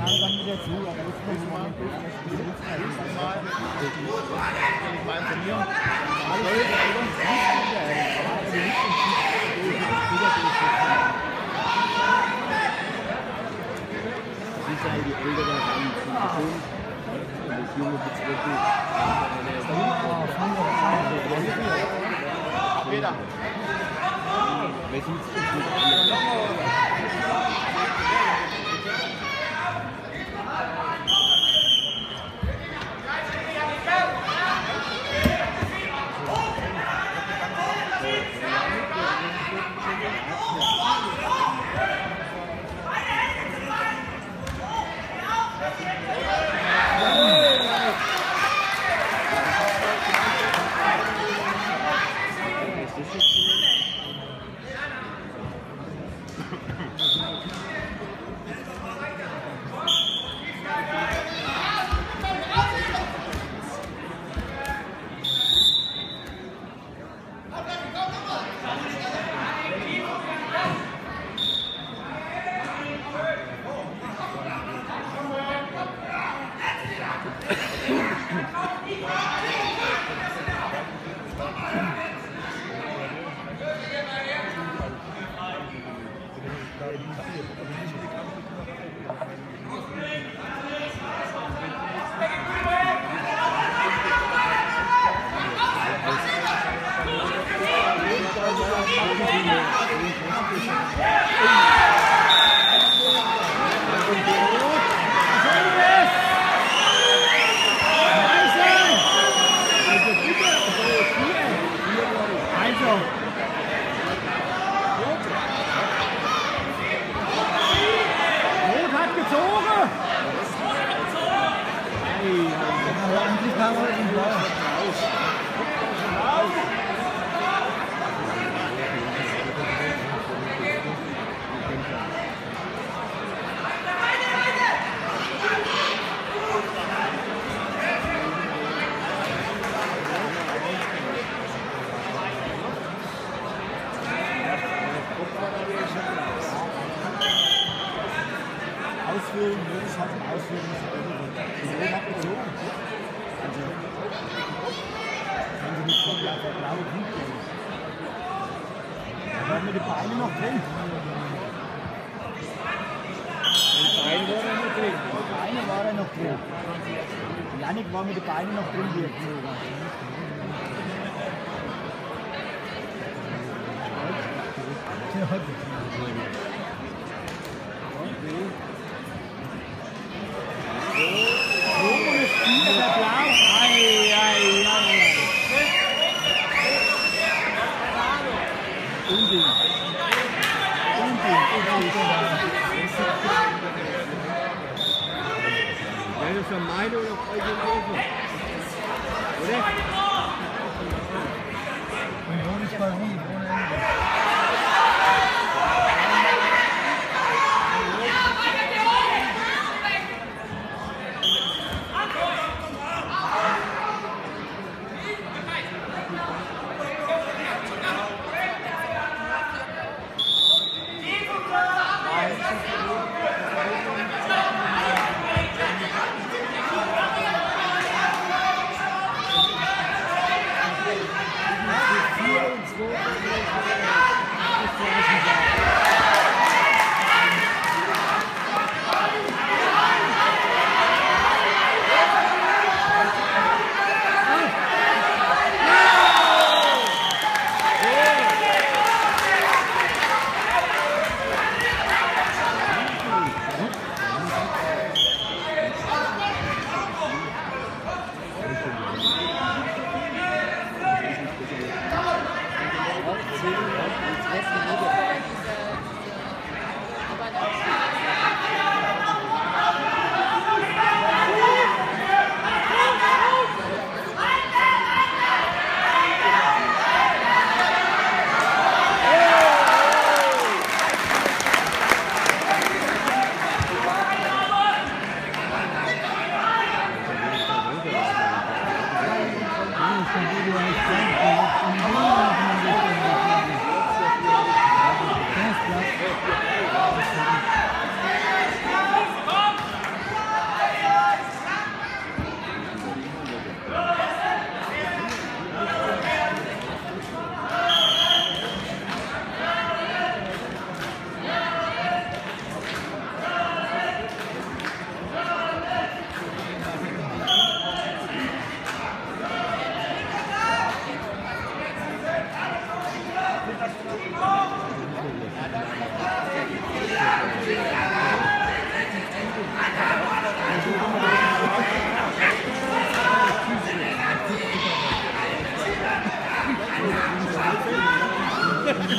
Jahre dann wieder zu, aber das muss man nicht durch. Das ist mal informieren. Die älteren haben zum Beton und das junge Bezirke. Peter. Wer sieht es nicht mit den Beinen noch drin. Die Beine war er noch drin. Jannik war mit den Beinen noch drin hier. Vermeide oder Eugen oder? Union ist bei Ruhm ohne Ende.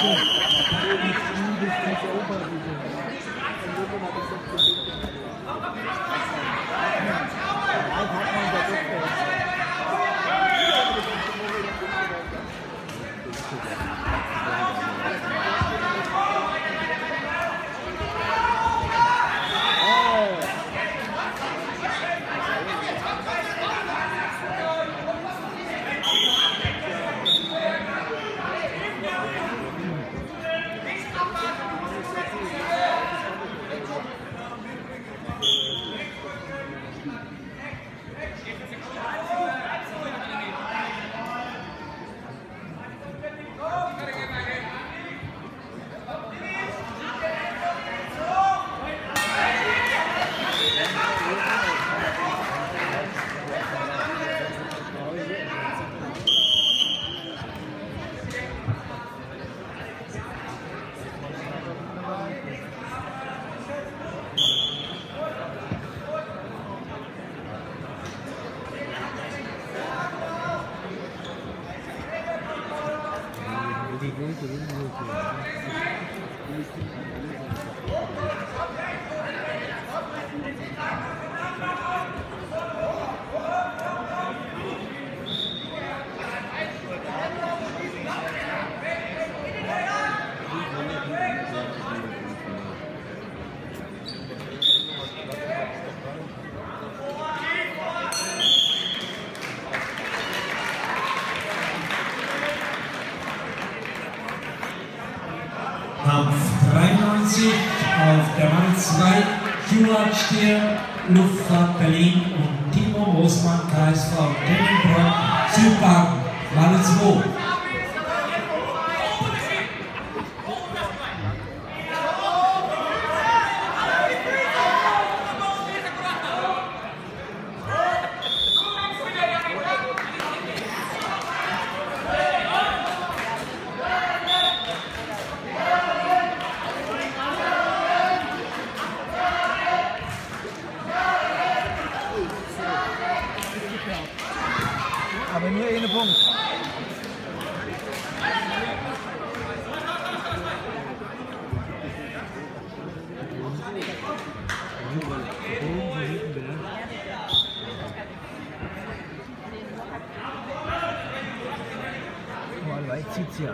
Kampf 93 auf der Mann 2, Stuart Stier, Luftfahrt Berlin und Timo Moosmann, KSV Temmelbronn, Südbaden, Mann 2. Aber nur einen Punkt. Mal weit zieht sie aber.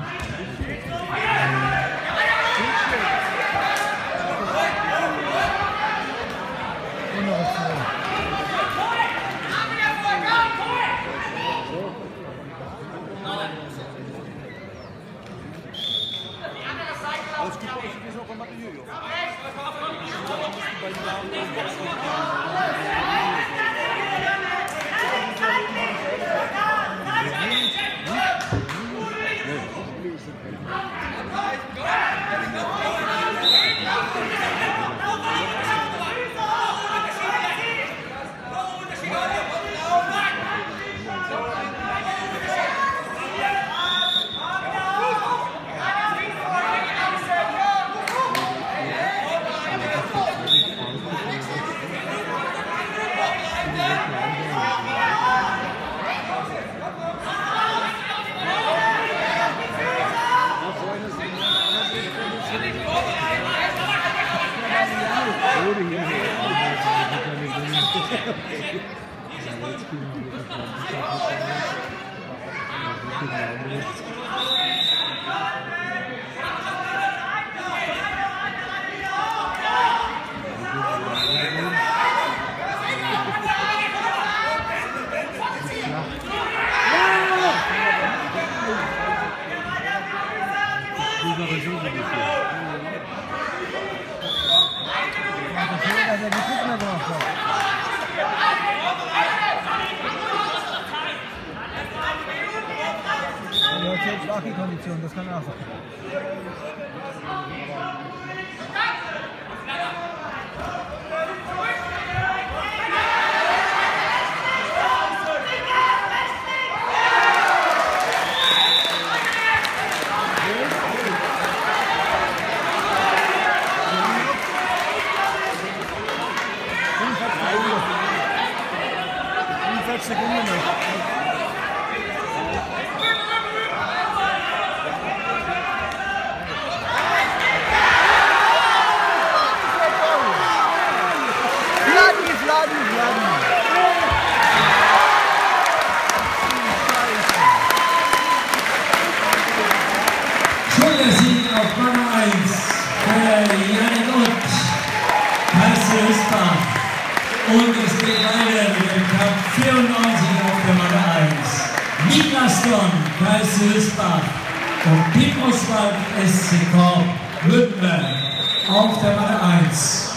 Schwache Kondition, das kann auch sein. Sekunden noch. Und es geht weiter mit dem Kampf 94 auf der Matte 1. Niklas Don, KS Hülsbach und Tim Oswald, SC Korb Württemberg auf der Matte 1.